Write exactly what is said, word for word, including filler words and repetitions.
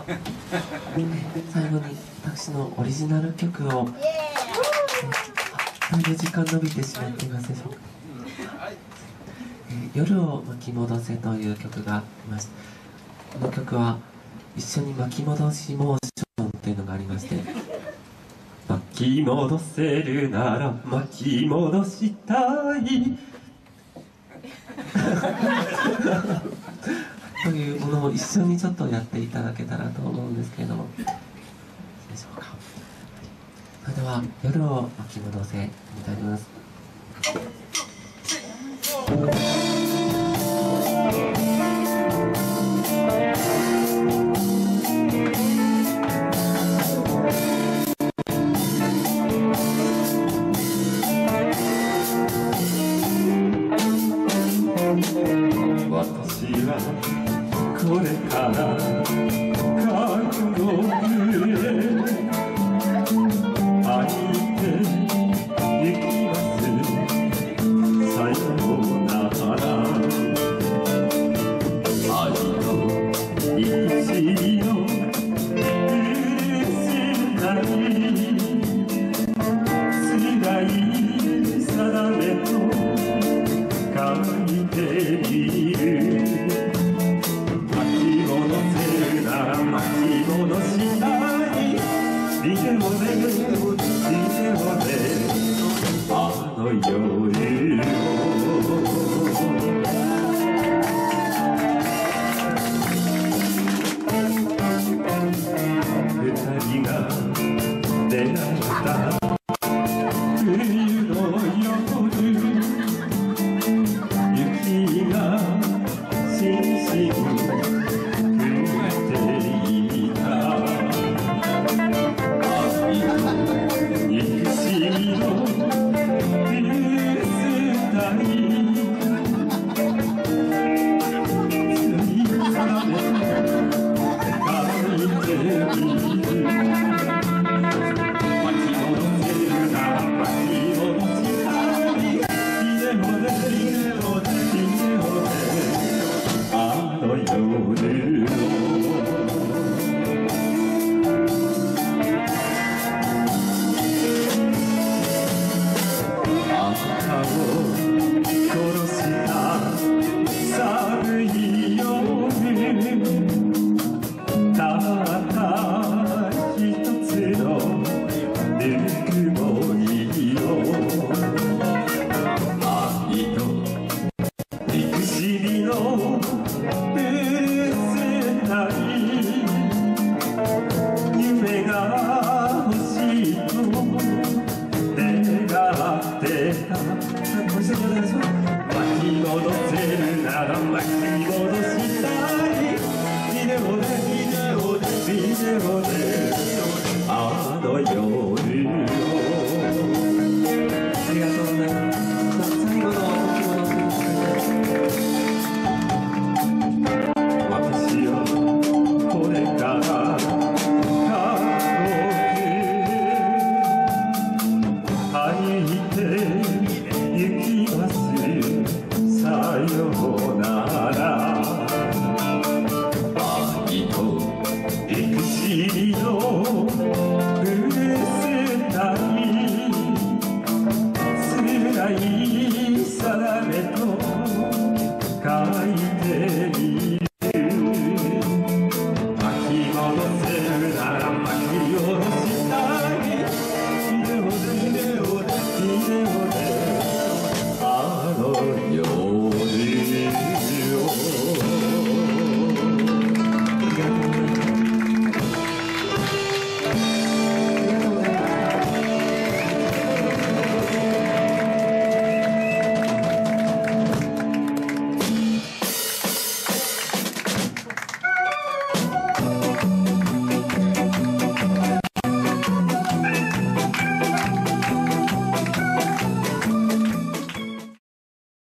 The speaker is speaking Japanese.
最後に私のオリジナル曲を、だいぶ時間伸びてしまっていますでしょうか。えー、夜を巻き戻せという曲がありまして、この曲は一緒に巻き戻しモーションというのがありまして、巻き戻せるなら巻き戻したいというものを一緒にちょっとやっていただけたらと思うんですけれども、いいでしょうか。それでは夜を巻き戻せみたいます。私はこれから覚悟へ歩いて行きます。さようなら。愛の生きの許せない辛い定めと書いている。巻き戻せるなら巻き戻したい。ビデオでビデオであの夜を二人が出会った冬の夜、雪がしんしん降っていた。愛と憎しみの許したい。強い定め書いている。巻き戻せるなら巻き戻したい。ビデオでビデオでビデオであの夜をあなたを殺した寒い夜、たった一つのぬくもりを。愛と憎しみの許せない夢が欲しいと願ってた。巻き戻せるなら巻き戻したい。ビデオでビデオでビデオで